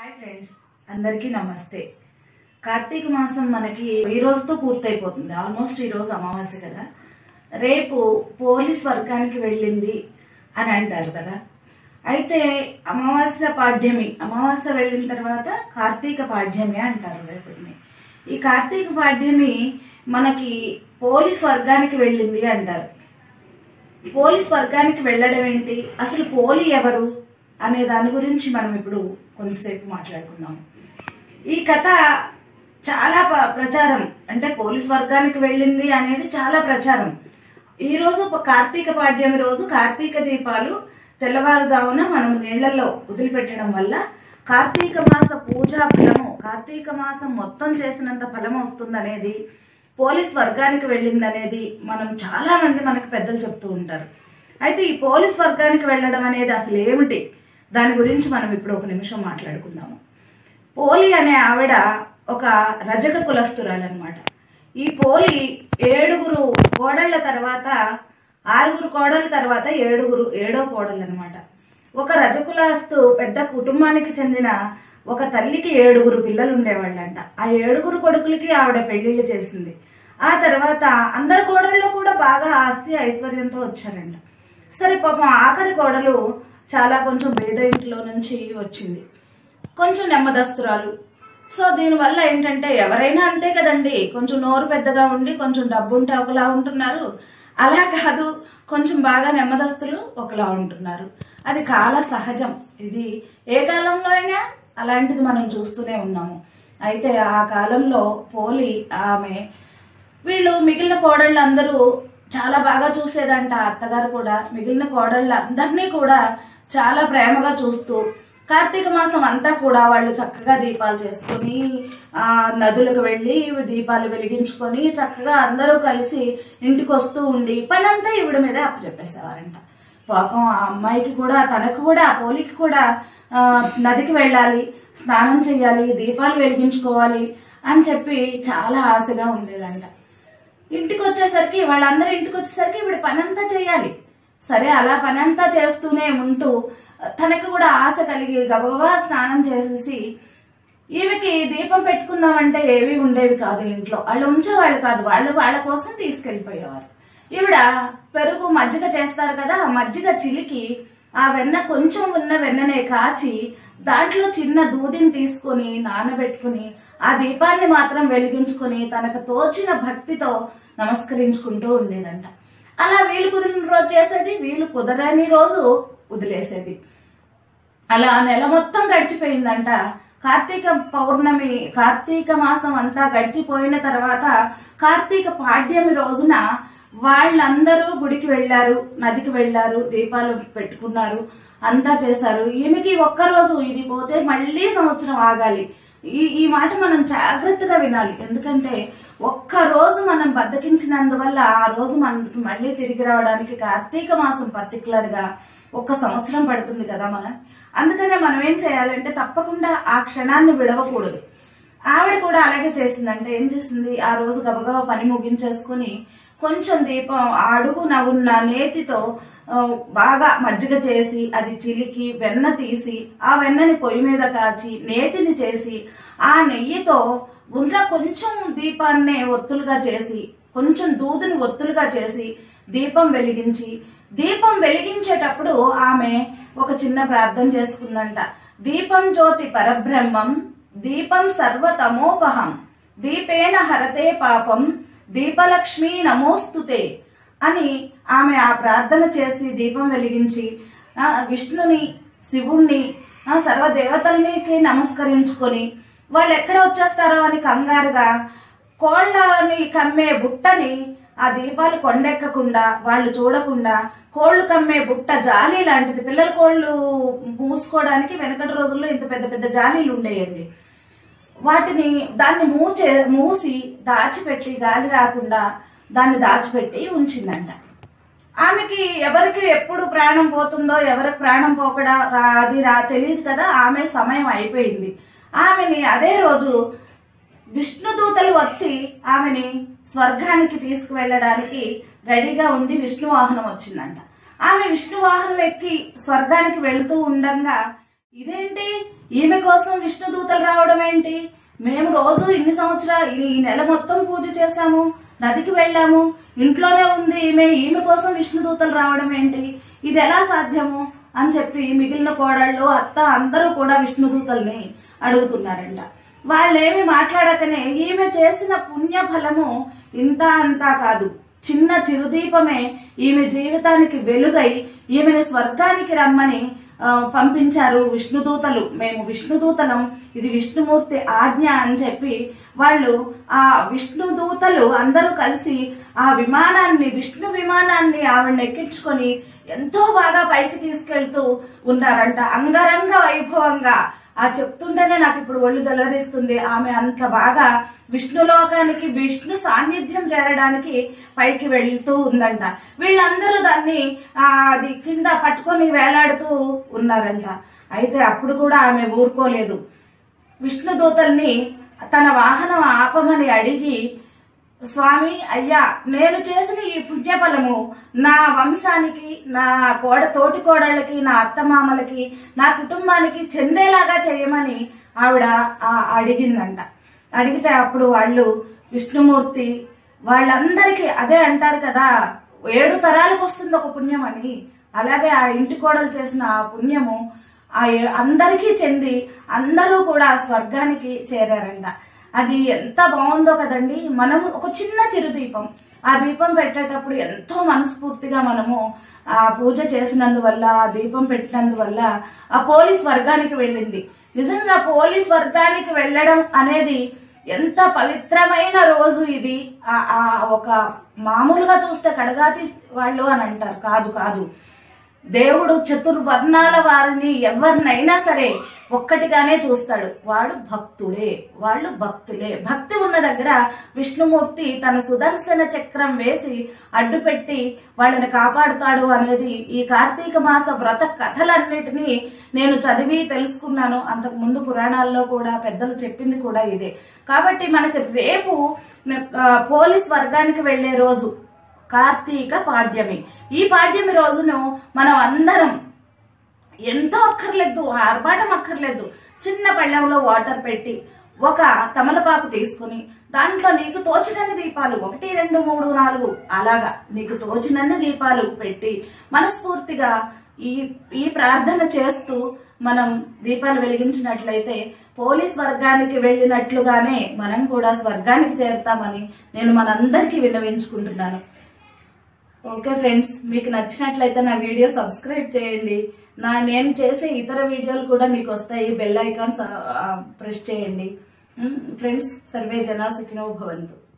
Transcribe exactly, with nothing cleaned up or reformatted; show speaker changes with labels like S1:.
S1: Hi friends, అందరికీ నమస్తే. కార్తీక మాసం మనకి ఈ రోజుతో పూర్తయిపోతుంది. ఆల్మోస్ట్ ఈ రోజు అమావాస్య కదా. రేపు పోలీస్ వర్గానికి వెళ్ళింది అని అంటారు కదా. అయితే అమావాస్య పాడ్యమి, అమావాస్య వెళ్ళిన తర్వాత కార్తీక పాడ్యమి అంటారు రేపటిని. ఈ కార్తీక పాడ్యమి మనకి పోలీస్ వర్గానికి వెళ్ళింది అంటారు. పోలీస్ వర్గానికి వెళ్ళడం ఏంటి, అసలు పోలీ ఎవరు అనే దాని గురించి మనం ఇప్పుడు కొంతసేపు మాట్లాడుకుందాం. ఈ కథ చాలా ప్రచారం, అంటే పోలీస్ వర్గానికి వెళ్ళింది అనేది చాలా ప్రచారం. ఈరోజు కార్తీక పాడ్యమి రోజు కార్తీక దీపాలు తెల్లవారుజామున మనం నీళ్లలో వదిలిపెట్టడం వల్ల కార్తీక మాస పూజా ఫలము, కార్తీక మాసం మొత్తం చేసినంత ఫలం వస్తుంది అనేది, పోలీస్ వర్గానికి వెళ్ళింది అనేది మనం చాలా మంది మనకు పెద్దలు చెప్తూ ఉంటారు. అయితే ఈ పోలీస్ వర్గానికి వెళ్ళడం అనేది అసలు ఏమిటి, దాని గురించి మనం ఇప్పుడు ఒక నిమిషం మాట్లాడుకుందాము. పోలి అనే ఆవిడ ఒక రజక కులస్తురాలన్నమాట. ఈ పోలి ఏడుగురు కోడళ్ళ తర్వాత, ఆరుగురు కోడళ్ళ తర్వాత ఏడుగురు ఏడో కోడళ్ళు అనమాట. ఒక రజకులస్తు పెద్ద కుటుంబానికి చెందిన ఒక తల్లికి ఏడుగురు పిల్లలు ఉండేవాళ్ళంట. ఆ ఏడుగురు కొడుకులకి ఆవిడ పెళ్లిళ్ళు చేసింది. ఆ తర్వాత అందరు కోడళ్ళు కూడా బాగా ఆస్తి ఐశ్వర్యంతో వచ్చారంట. సరే, పాపం ఆఖరి కోడలు చాలా కొంచెం పేద ఇంట్లో నుంచి వచ్చింది, కొంచెం నెమ్మదస్తురాలు. సో దీనివల్ల ఏంటంటే ఎవరైనా అంతే కదండి, కొంచెం నోరు పెద్దగా ఉండి కొంచెం డబ్బు ఉంటే ఒకలా ఉంటున్నారు, అలా కాదు కొంచెం బాగా నెమ్మదస్తులు ఒకలా ఉంటున్నారు. అది కాల సహజం. ఇది ఏ కాలంలో అయినా అలాంటిది మనం చూస్తూనే ఉన్నాము. అయితే ఆ కాలంలో పోలి ఆమె, వీళ్ళు మిగిలిన కోడళ్ళు అందరూ చాలా బాగా చూసేదంట. అత్తగారు కూడా మిగిలిన కోడళ్ళ అందరినీ కూడా చాలా ప్రేమగా చూస్తూ కార్తీక మాసం అంతా కూడా వాళ్ళు చక్కగా దీపాలు చేసుకొని ఆ నదులకు వెళ్ళి దీపాలు వెలిగించుకొని చక్కగా అందరూ కలిసి ఇంటికి వస్తూ ఉండి పనంతా ఈవిడ మీదే అప్పచెప్పేసేవారంట. పాపం ఆ అమ్మాయికి కూడా, తనకు కూడా, ఆ పోలికి కూడా ఆ నదికి వెళ్ళాలి, స్నానం చేయాలి, దీపాలు వెలిగించుకోవాలి అని చెప్పి చాలా ఆశగా ఉండేదంట. ఇంటికి వచ్చేసరికి, వాళ్ళందరూ ఇంటికి వచ్చేసరికి ఈవిడ పనంతా చేయాలి. సరే, అలా పనంతా చేస్తూనే ఉంటూ తనకు కూడా ఆశ కలిగి గబగబా స్నానం చేసేసి, ఈమెకి దీపం పెట్టుకుందామంటే ఏవి ఉండేవి కాదు ఇంట్లో, వాళ్ళు ఉంచేవాళ్ళు కాదు, వాళ్ళు వాళ్ళ కోసం తీసుకెళ్లిపోయేవారు. ఈవిడ పెరుగు మజ్జిగ చేస్తారు కదా, ఆ మజ్జిగ చిలికి ఆ వెన్న కొంచెం ఉన్న వెన్ననే కాచి దాంట్లో చిన్న దూదిని తీసుకొని నానబెట్టుకుని ఆ దీపాన్ని మాత్రం వెలిగించుకొని తనకు తోచిన భక్తితో నమస్కరించుకుంటూ ఉండేదంట. అలా వీలు కుదిరిన రోజు చేసేది, వీలు కుదరని రోజు వదిలేసేది. అలా నెల మొత్తం గడిచిపోయిందంట. కార్తీక పౌర్ణమి, కార్తీక మాసం అంతా గడిచిపోయిన తర్వాత కార్తీక పాడ్యమి రోజున వాళ్ళందరూ గుడికి వెళ్లారు, నదికి వెళ్లారు, దీపాలు పెట్టుకున్నారు, అంతా చేశారు. ఈమెకి ఒక్కరోజు ఇది పోతే మళ్ళీ సంవత్సరం ఆగాలి. ఈ ఈ మాట మనం జాగ్రత్తగా వినాలి. ఎందుకంటే ఒక్క రోజు మనం బద్దకించినందువల్ల ఆ రోజు మనకి మళ్ళీ తిరిగి రావడానికి కార్తీక మాసం పర్టికులర్ గా ఒక్క సంవత్సరం పడుతుంది కదా మనం. అందుకనే మనం ఏం చేయాలంటే తప్పకుండా ఆ క్షణాన్ని విడవకూడదు. ఆవిడ కూడా అలాగే చేసిందంటే ఏం చేసింది, ఆ రోజు గబగబా పని ముగించేసుకుని కొంచెం దీపం అడుగున ఉన్న నేతితో బాగా మజ్జిగ చేసి అది చిలికి వెన్న తీసి ఆ వెన్నని పొయ్యి మీద కాచి నేతిని చేసి ఆ నెయ్యితో గుండ్ర కొంచెం దీపాన్నే ఒత్తులుగా చేసి, కొంచెం దూదిని ఒత్తులుగా చేసి దీపం వెలిగించి, దీపం వెలిగించేటప్పుడు ఆమె ఒక చిన్న ప్రార్థన చేసుకుందంట. దీపం జ్యోతి పరబ్రహ్మం, దీపం సర్వతమోపహం, దీపేన హరతే పాపం, దీపలక్ష్మి నమోస్తుతే అని ఆమె ఆ ప్రార్థన చేసి దీపం వెలిగించి విష్ణుని, శివుణ్ణి, సర్వదేవతల్నికి నమస్కరించుకొని వాళ్ళు ఎక్కడ వచ్చేస్తారో అని కంగారుగా కోళ్ళని కమ్మే బుట్టని ఆ దీపాలు కొండెక్కకుండా వాళ్ళు చూడకుండా, కోళ్లు కమ్మే బుట్ట జాలి లాంటిది, పిల్లల కోళ్లు మూసుకోవడానికి వెనకటి రోజుల్లో ఇంత పెద్ద పెద్ద జాలీలు ఉండేయండి, వాటిని దాన్ని మూచే మూసి దాచిపెట్టి గాలి రాకుండా దాన్ని దాచిపెట్టి ఉంచిందంట. ఆమెకి ఎవరికి ఎప్పుడు ప్రాణం పోతుందో, ఎవరికి ప్రాణం పోకడా అది రా తెలియదు కదా. ఆమె సమయం అయిపోయింది. ఆమెని అదే రోజు విష్ణు దూతలు వచ్చి ఆమెని స్వర్గానికి తీసుకువెళ్ళడానికి రెడీగా ఉండి విష్ణు వాహనం వచ్చిందంట. ఆమె విష్ణు వాహనం ఎక్కి స్వర్గానికి వెళుతూ ఉండగా, ఇదేంటి ఈమె కోసం విష్ణు దూతలు రావడం ఏంటి? మేము రోజు ఇన్ని సంవత్సరాలు ఈ నెల మొత్తం పూజ చేశాము, నదికి వెళ్ళాము, ఇంట్లోనే ఉంది ఈమె, ఈమె కోసం విష్ణు దూతలు రావడం ఏంటి? ఇది ఎలా సాధ్యము అని చెప్పి మిగిలిన కోడళ్ళు, అత్త అందరూ కూడా విష్ణు దూతల్ని అడుగుతున్నారంట. వాళ్ళేమి మాట్లాడకనే ఈమె చేసిన పుణ్య ఫలము ఇంత అంతా కాదు, చిన్న చిరుదీపమే ఈమె జీవితానికి వెలుగై ఈమెను స్వర్గానికి రమ్మని పంపించారు విష్ణుదూతలు. మేము విష్ణుదూతలం, ఇది విష్ణుమూర్తి ఆజ్ఞ అని చెప్పి వాళ్ళు ఆ విష్ణుదూతలు అందరూ కలిసి ఆ విమానాన్ని, విష్ణు విమానాన్ని ఆవిడని ఎక్కించుకొని ఎంతో బాగా పైకి తీసుకెళ్తూ ఉన్నారంట, అంగరంగ వైభవంగా. ఆ చెప్తుంటేనే నాకు ఇప్పుడు ఒళ్ళు జలరిస్తుంది. ఆమె అంత బాగా విష్ణులోకానికి, విష్ణు సాన్నిధ్యం చేరడానికి పైకి వెళ్తూ ఉందంట. వీళ్ళందరూ దాన్ని ఆ అది కింద పట్టుకొని వేలాడుతూ ఉన్నారంట. అయితే అప్పుడు కూడా ఆమె ఊరుకోలేదు. విష్ణు దూతల్ని తన వాహనం ఆపమని అడిగి, స్వామి అయ్యా, నేను చేసిన ఈ పుణ్యఫలము నా వంశానికి, నా కోడ తోటి కోడళ్ళకి, నా అత్తమామలకి, నా కుటుంబానికి చెందేలాగా చేయమని ఆవిడ అడిగిందంట. అడిగితే అప్పుడు వాళ్ళు విష్ణుమూర్తి వాళ్ళందరికీ అదే అంటారు కదా, ఏడు తరాలకు వస్తుంది ఒక పుణ్యం అని, అలాగే ఆ ఇంటి కోడలు చేసిన ఆ పుణ్యము ఆ అందరికీ చెంది అందరూ కూడా స్వర్గానికి చేరారంట. అది ఎంత బాగుందో కదండి. మనము ఒక చిన్న చిరు దీపం, ఆ దీపం పెట్టేటప్పుడు ఎంతో మనస్ఫూర్తిగా మనము ఆ పూజ చేసినందువల్ల, ఆ దీపం పెట్టినందువల్ల ఆ పోలీస్ వర్గానికి వెళ్ళింది. నిజంగా పోలీస్ వర్గానికి వెళ్ళడం అనేది ఎంత పవిత్రమైన రోజు ఇది. ఆ ఒక మామూలుగా చూస్తే కడగాతి వాళ్ళు అని అంటారు, కాదు కాదు. దేవుడు చతుర్వర్ణాల వారిని ఎవరినైనా సరే ఒక్కటిగానే చూస్తాడు. వాడు భక్తుడే, వాళ్ళు భక్తులే. భక్తి ఉన్న దగ్గర విష్ణుమూర్తి తన సుదర్శన చక్రం వేసి అడ్డుపెట్టి వాళ్ళని కాపాడుతాడు అనేది ఈ కార్తీక మాస వ్రత కథలన్నిటినీ నేను చదివి తెలుసుకున్నాను. అంతకు ముందు పురాణాల్లో కూడా పెద్దలు చెప్పింది కూడా ఇదే. కాబట్టి మనకి రేపు పోలీస్ వర్గానికి వెళ్లే రోజు కార్తీక పాడ్యమి. ఈ పాడ్యమి రోజును మనం అందరం ఎంతో అక్కర్లేదు, ఆర్భాటం అక్కర్లేదు, చిన్న పళ్ళెంలో వాటర్ పెట్టి ఒక తమలపాకు తీసుకుని దాంట్లో నీకు తోచినన్ని దీపాలు, ఒకటి రెండు మూడు నాలుగు అలాగా నీకు తోచినన్ని దీపాలు పెట్టి మనస్ఫూర్తిగా ఈ ఈ ప్రార్థన చేస్తూ మనం దీపాలు వెలిగించినట్లయితే పోలీస్ వర్గానికి వెళ్ళినట్లుగానే మనం కూడా స్వర్గానికి చేరుతామని నేను మనందరికీ విన్నవించుకుంటున్నాను. ఓకే ఫ్రెండ్స్, మీకు నచ్చినట్లయితే నా వీడియో సబ్స్క్రైబ్ చేయండి. నా నేను చేసే ఇతర వీడియోలు కూడా మీకు వస్తాయి. బెల్ ఐకాన్ ప్రెస్ చేయండి. ఫ్రెండ్స్, సర్వే జనా సుఖినో భవంతు.